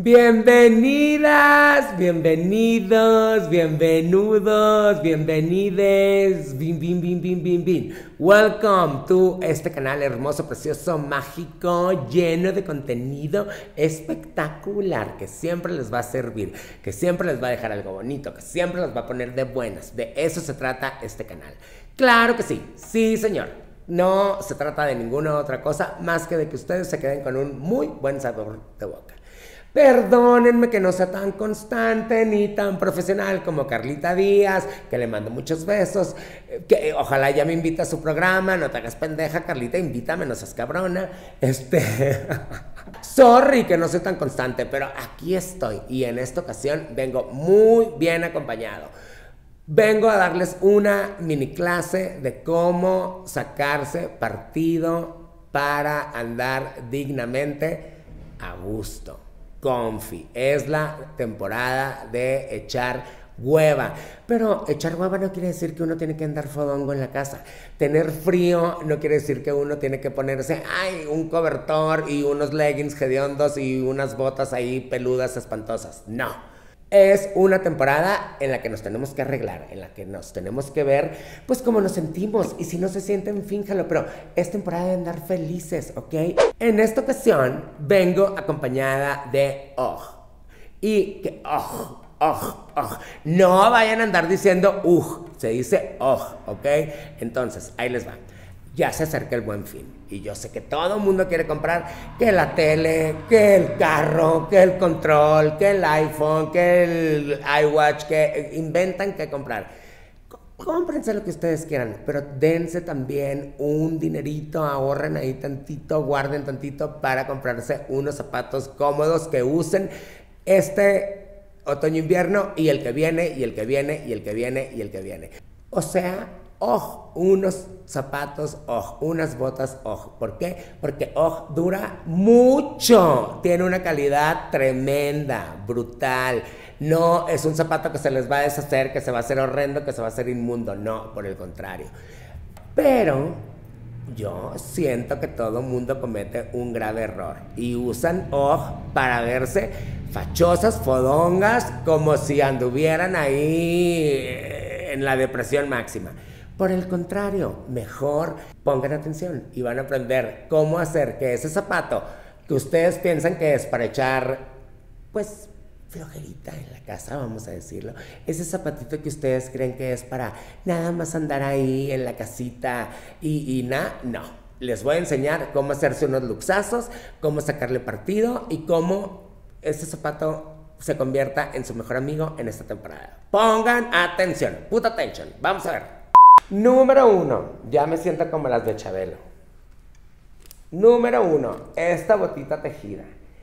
Bienvenidas, bienvenidos, bienvenudos, bienvenides, bin. Welcome to este canal hermoso, precioso, mágico, lleno de contenido espectacular que siempre les va a servir, que siempre les va a dejar algo bonito, que siempre los va a poner de buenas. De eso se trata este canal. Claro que sí, sí señor. No se trata de ninguna otra cosa más que de que ustedes se queden con un muy buen sabor de boca. Perdónenme que no sea tan constante ni tan profesional como Carlita Díaz, que le mando muchos besos, que ojalá ya me invite a su programa. No te hagas pendeja, Carlita, invítame, no seas cabrona. Sorry que no soy tan constante, pero aquí estoy y en esta ocasión vengo muy bien acompañado. Vengo a darles una mini clase de cómo sacarse partido para andar dignamente a gusto. Confi, es la temporada de echar hueva, pero echar hueva no quiere decir que uno tiene que andar fodongo en la casa. Tener frío no quiere decir que uno tiene que ponerse un cobertor y unos leggings hediondos y unas botas ahí peludas espantosas. No. Es una temporada en la que nos tenemos que arreglar, en la que nos tenemos que ver, pues cómo nos sentimos. Y si no se sienten, fínjalo, pero es temporada de andar felices, ¿ok? En esta ocasión vengo acompañada de OG. Y que OG. No vayan a andar diciendo se dice OG, ¿ok? Entonces, ahí les va. Ya se acerca el Buen Fin y yo sé que todo el mundo quiere comprar que la tele, que el carro, que el control, que el iPhone, que el iWatch, que inventan que comprar. Cómprense lo que ustedes quieran, pero dense también un dinerito, ahorren ahí tantito, guarden tantito para comprarse unos zapatos cómodos que usen este otoño-invierno y el que viene, y el que viene, y el que viene, y el que viene. O sea, unos zapatos, unas botas, ¿Por qué? Porque dura mucho, tiene una calidad tremenda, brutal. No es un zapato que se les va a deshacer, que se va a hacer horrendo, que se va a hacer inmundo. No, por el contrario. Pero yo siento que todo mundo comete un grave error y usan para verse fachosas, fodongas, como si anduvieran ahí en la depresión máxima. Por el contrario, mejor pongan atención y van a aprender cómo hacer que ese zapato que ustedes piensan que es para echar, pues, flojerita en la casa, vamos a decirlo, ese zapatito que ustedes creen que es para nada más andar ahí en la casita no. Les voy a enseñar cómo hacerse unos luxazos, cómo sacarle partido y cómo ese zapato se convierta en su mejor amigo en esta temporada. Pongan atención, puta atención, vamos a ver. Número 1, ya me siento como las de Chabelo. Número 1, esta botita tejida.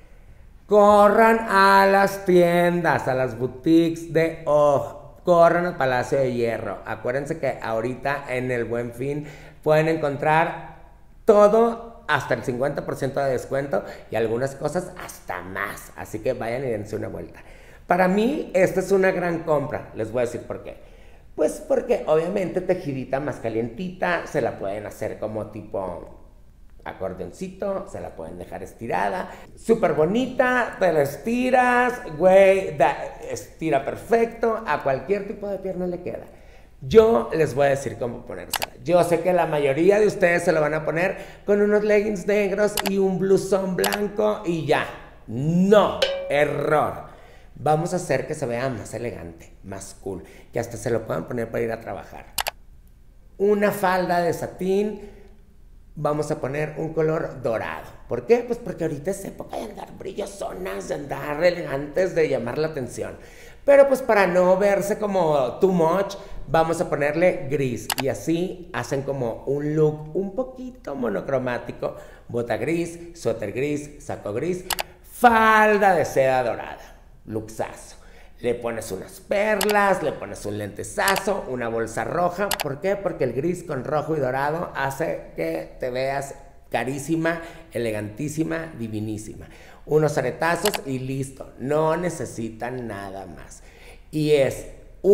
Corran a las tiendas, a las boutiques de corran al Palacio de Hierro. Acuérdense que ahorita en el Buen Fin pueden encontrar todo hasta el 50% de descuento y algunas cosas hasta más. Así que vayan y dense una vuelta. Para mí, esta es una gran compra. Les voy a decir por qué. Pues porque obviamente tejidita más calientita, se la pueden hacer como tipo acordeoncito, se la pueden dejar estirada, súper bonita, te la estiras, güey, estira perfecto, a cualquier tipo de pierna le queda. Yo les voy a decir cómo ponérsela. Yo sé que la mayoría de ustedes se lo van a poner con unos leggings negros y un blusón blanco y ya. No, error. Vamos a hacer que se vea más elegante, más cool, que hasta se lo puedan poner para ir a trabajar. Una falda de satín, vamos a poner un color dorado. ¿Por qué? Pues porque ahorita es época de andar brillosonas, de andar elegantes, de llamar la atención. Pero pues para no verse como too much, vamos a ponerle gris. Y así hacen como un look un poquito monocromático. Bota gris, suéter gris, saco gris, falda de seda dorada. Luxazo. Le pones unas perlas, le pones un lentesazo, una bolsa roja. ¿Por qué? Porque el gris con rojo y dorado hace que te veas carísima, elegantísima, divinísima. Unos aretazos y listo. No necesitan nada más. Y es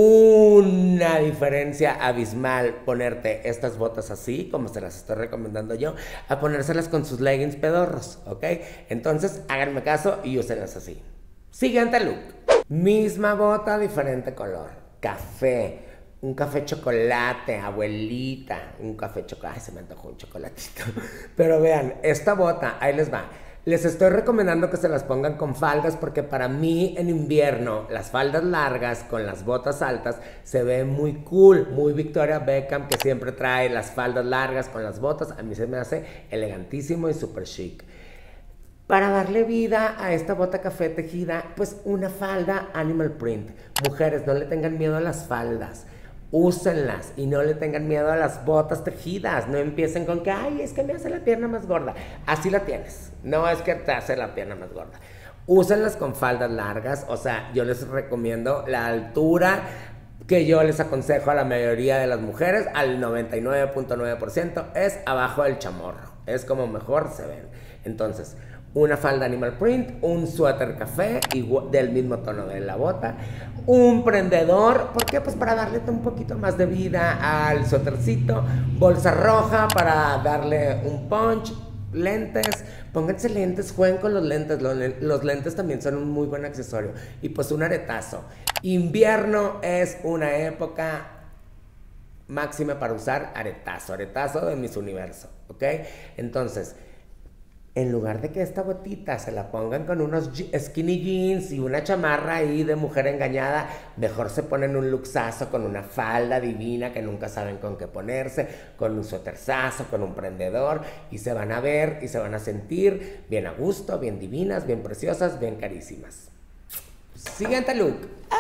una diferencia abismal ponerte estas botas así, como se las estoy recomendando yo, a ponérselas con sus leggings pedorros, ¿ok? Entonces, háganme caso y úsenlas así. Siguiente look. Misma bota, diferente color. Café. Un café chocolate, abuelita. Un café chocolate. Ay, se me antojó un chocolatito. Pero vean, esta bota, ahí les va. Les estoy recomendando que se las pongan con faldas porque para mí en invierno las faldas largas con las botas altas se ve muy cool, muy Victoria Beckham que siempre trae las faldas largas con las botas. A mí se me hace elegantísimo y súper chic. Para darle vida a esta bota café tejida, pues una falda animal print. Mujeres, no le tengan miedo a las faldas. Úsenlas y no le tengan miedo a las botas tejidas. No empiecen con que, ay, es que me hace la pierna más gorda. Así la tienes. No es que te hace la pierna más gorda. Úsenlas con faldas largas. O sea, yo les recomiendo la altura que yo les aconsejo a la mayoría de las mujeres, al 99.9%, es abajo del chamorro. Es como mejor se ven. Entonces, una falda animal print, un suéter café del mismo tono de la bota, un prendedor, ¿por qué? Pues para darle un poquito más de vida al suétercito, bolsa roja para darle un punch, lentes, pónganse lentes, jueguen con los lentes, los lentes también son un muy buen accesorio, y pues un aretazo. Invierno es una época máxima para usar aretazo, aretazo de Miss Universo, ¿ok? Entonces, en lugar de que esta botita se la pongan con unos skinny jeans y una chamarra ahí de mujer engañada, mejor se ponen un luxazo con una falda divina que nunca saben con qué ponerse, con un suéterzazo, con un prendedor, y se van a ver y se van a sentir bien a gusto, bien divinas, bien preciosas, bien carísimas. Siguiente look.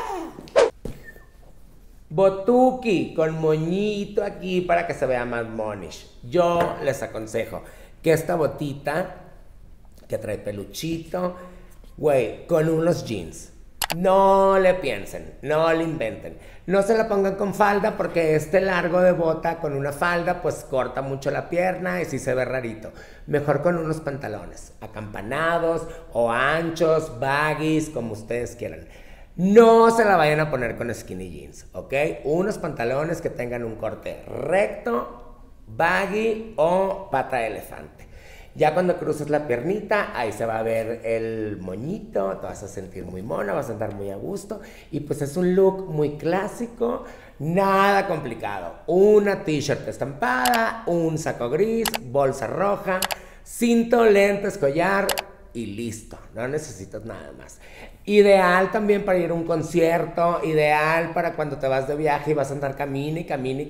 Botuki con moñito aquí para que se vea más monish. Yo les aconsejo que esta botita que trae peluchito, güey, con unos jeans. No le piensen, no le inventen. No se la pongan con falda porque este largo de bota con una falda pues corta mucho la pierna y sí se ve rarito. Mejor con unos pantalones acampanados o anchos, baggies, como ustedes quieran. No se la vayan a poner con skinny jeans, ¿ok? Unos pantalones que tengan un corte recto, baggy o pata de elefante. Ya cuando cruces la piernita, ahí se va a ver el moñito, te vas a sentir muy mona, vas a andar muy a gusto. Y pues es un look muy clásico, nada complicado. Una t-shirt estampada, un saco gris, bolsa roja, cinto, lentes, collar y listo. No necesitas nada más. Ideal también para ir a un concierto, ideal para cuando te vas de viaje y vas a andar camine,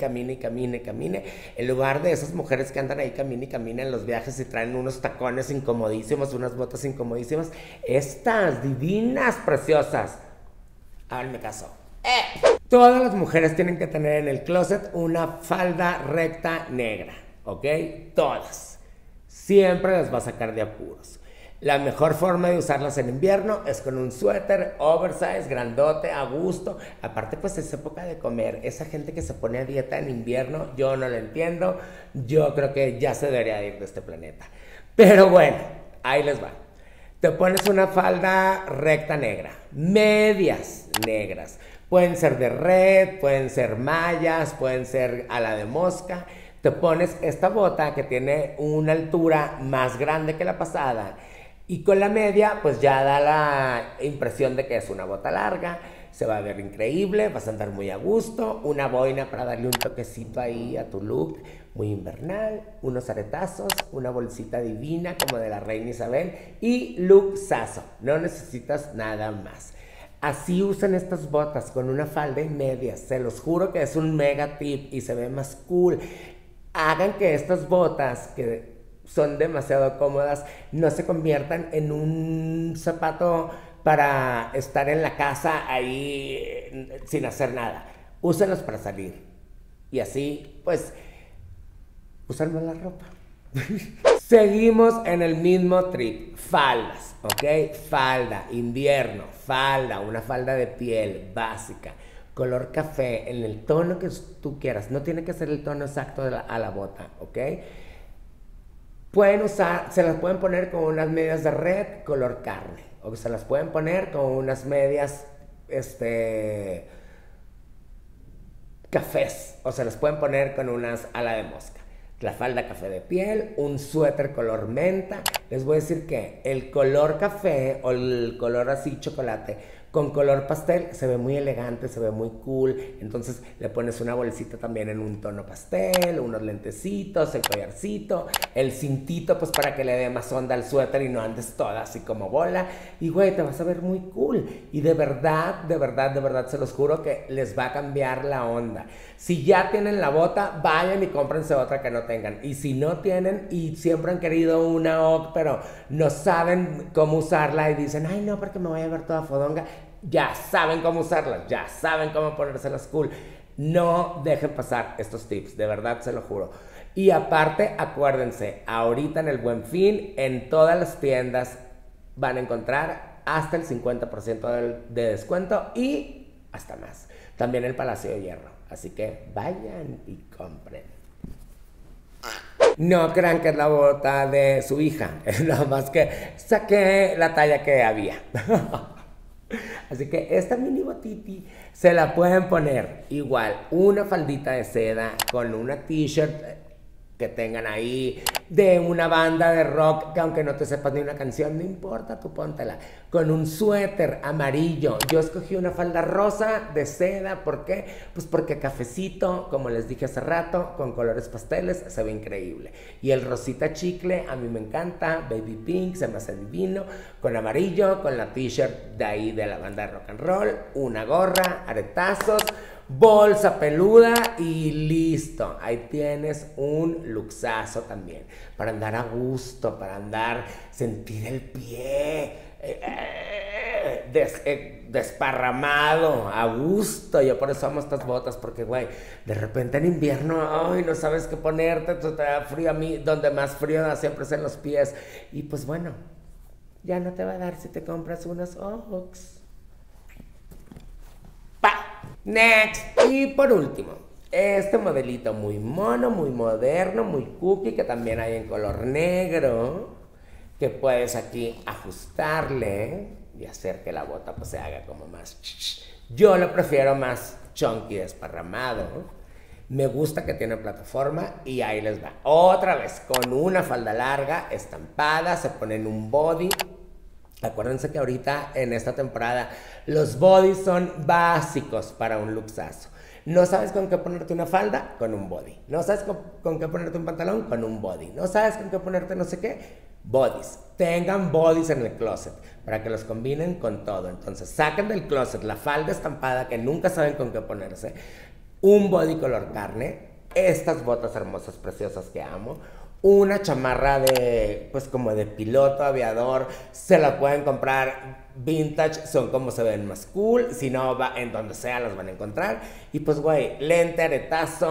en lugar de esas mujeres que andan ahí camine en los viajes y traen unos tacones incomodísimos, unas botas incomodísimas. Estas divinas, preciosas, háganme caso. Todas las mujeres tienen que tener en el closet una falda recta negra, ¿ok? Todas. Siempre las va a sacar de apuros. La mejor forma de usarlas en invierno es con un suéter oversize, grandote, a gusto. Aparte, pues es época de comer. Esa gente que se pone a dieta en invierno, yo no lo entiendo. Yo creo que ya se debería ir de este planeta. Pero bueno, ahí les va. Te pones una falda recta negra, medias negras. Pueden ser de red, pueden ser mallas, pueden ser ala de mosca. Te pones esta bota que tiene una altura más grande que la pasada. Y con la media, pues ya da la impresión de que es una bota larga. Se va a ver increíble, vas a andar muy a gusto. Una boina para darle un toquecito ahí a tu look, muy invernal. Unos aretazos, una bolsita divina como de la reina Isabel. Y luxazo, no necesitas nada más. Así usan estas botas con una falda y medias. Se los juro que es un mega tip y se ve más cool. Hagan que estas botas que son demasiado cómodas, no se conviertan en un zapato para estar en la casa ahí sin hacer nada. Úsenlos para salir. Y así, pues, usan más la ropa. Seguimos en el mismo trip. Faldas, ¿ok? Falda, invierno, falda, una falda de piel básica. Color café, en el tono que tú quieras. No tiene que ser el tono exacto a la bota, ¿ok? Pueden usar, se las pueden poner con unas medias de red color carne. O se las pueden poner con unas medias, cafés. O se las pueden poner con unas ala de mosca. la falda café de piel, un suéter color menta. Les voy a decir que el color café o el color así chocolate con color pastel se ve muy elegante, se ve muy cool. Entonces le pones una bolsita también en un tono pastel, unos lentecitos, el collarcito, el cintito pues para que le dé más onda al suéter y no andes toda así como bola. Y güey, te vas a ver muy cool. Y de verdad, de verdad, de verdad se los juro que les va a cambiar la onda. Si ya tienen la bota, vayan y cómprense otra que no tengan. Y si no tienen y siempre han querido una OG, pero no saben cómo usarla y dicen, ay no, porque me voy a ver toda fodonga. Ya saben cómo usarlas, ya saben cómo ponérselas cool. No dejen pasar estos tips, de verdad se lo juro. Y aparte, acuérdense, ahorita en el Buen Fin, en todas las tiendas van a encontrar hasta el 50% de descuento y hasta más. También el Palacio de Hierro. Así que vayan y compren. No crean que es la bota de su hija, nada más que saqué la talla que había. Así que esta mini botiti se la pueden poner igual, una faldita de seda con una t-shirt que tengan ahí de una banda de rock que aunque no te sepas ni una canción, no importa, tú póntela, con un suéter amarillo. Yo escogí una falda rosa de seda, ¿por qué? Pues porque cafecito, como les dije hace rato, con colores pasteles, se ve increíble. Y el rosita chicle, a mí me encanta, baby pink, se me hace divino, con amarillo, con la t-shirt de ahí de la banda de rock and roll, una gorra, aretazos, bolsa peluda y listo. Ahí tienes un luxazo también. Para andar a gusto, para andar, sentir el pie desparramado, a gusto. Yo por eso amo estas botas, porque güey, de repente en invierno, ay, no sabes qué ponerte, te da frío. A mí, donde más frío da siempre es en los pies. Y pues bueno, ya no te va a dar si te compras unas Ox. Next. Y por último, este modelito muy mono, muy moderno, muy cookie, que también hay en color negro, que puedes aquí ajustarle y hacer que la bota pues se haga como más... Yo lo prefiero más chunky, desparramado. Me gusta que tiene plataforma y ahí les va. Otra vez, con una falda larga, estampada, se ponen un body. Acuérdense que ahorita en esta temporada los bodys son básicos para un luxazo. No sabes con qué ponerte una falda, con un body. No sabes con qué ponerte un pantalón, con un body. No sabes con qué ponerte no sé qué, bodies. Tengan bodies en el closet para que los combinen con todo. Entonces saquen del closet la falda estampada que nunca saben con qué ponerse, un body color carne, estas botas hermosas, preciosas que amo, una chamarra de, pues como de piloto, aviador, se la pueden comprar vintage, son como se ven más cool, si no, va en donde sea las van a encontrar. Y pues güey, lente, aretazo,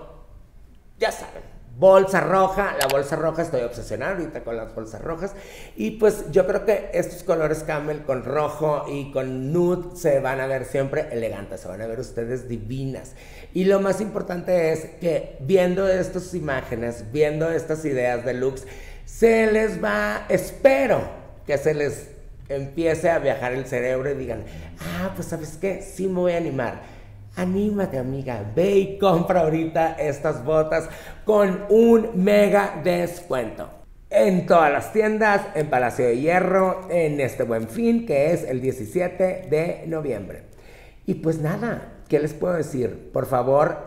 ya saben. Bolsa roja, la bolsa roja, estoy obsesionado ahorita con las bolsas rojas. Y pues yo creo que estos colores camel con rojo y con nude se van a ver siempre elegantes, se van a ver ustedes divinas. Y lo más importante es que viendo estas imágenes, viendo estas ideas de looks, se les va, espero que se les empiece a viajar el cerebro y digan, ah, pues ¿sabes qué? Sí me voy a animar. Anímate, amiga, ve y compra ahorita estas botas con un mega descuento. En todas las tiendas, en Palacio de Hierro, en este Buen Fin, que es el 17 de noviembre. Y pues nada, ¿qué les puedo decir? Por favor,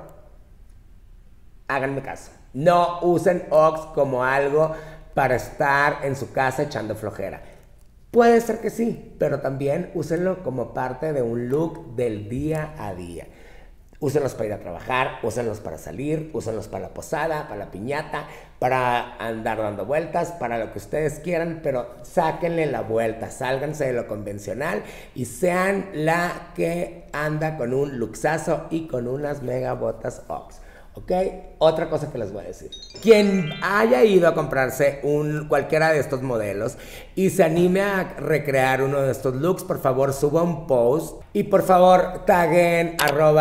háganme caso. No usen Ox como algo para estar en su casa echando flojera. Puede ser que sí, pero también úsenlo como parte de un look del día a día. Úsenlos para ir a trabajar, úsenlos para salir, úsenlos para la posada, para la piñata, para andar dando vueltas, para lo que ustedes quieran, pero sáquenle la vuelta, sálganse de lo convencional y sean la que anda con un luxazo y con unas mega botas Ox. ¿Ok? Otra cosa que les voy a decir. Quien haya ido a comprarse cualquiera de estos modelos y se anime a recrear uno de estos looks, por favor suba un post y por favor taguen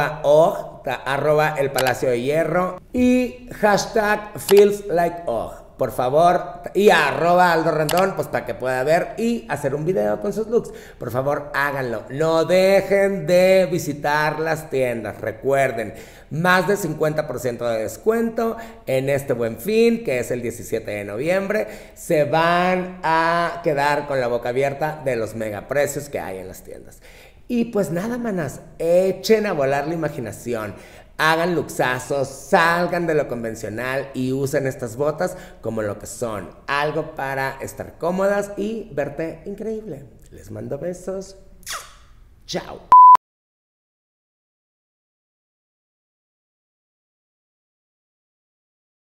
@el Palacio de Hierro y hashtag feels like OG. por favor, y a @Aldo Rendón, pues para que pueda ver y hacer un video con sus looks. Por favor, háganlo. No dejen de visitar las tiendas. Recuerden, más del 50% de descuento en este Buen Fin, que es el 17 de noviembre. Se van a quedar con la boca abierta de los megaprecios que hay en las tiendas. Y pues nada, manas, echen a volar la imaginación. Hagan luxazos, salgan de lo convencional y usen estas botas como lo que son. Algo para estar cómodas y verte increíble. Les mando besos. Chao.